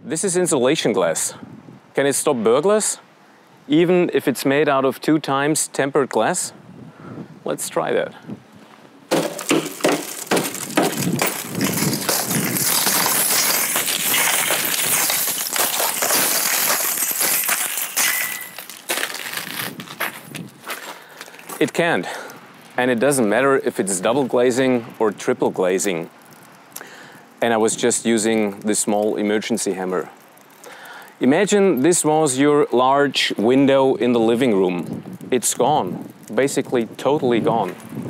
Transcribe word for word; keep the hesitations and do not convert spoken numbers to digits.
This is insulation glass. Can it stop burglars? Even if it's made out of two times tempered glass? Let's try that. It can't. And it doesn't matter if it's double glazing or triple glazing. And I was just using this small emergency hammer. Imagine this was your large window in the living room. It's gone, basically totally gone.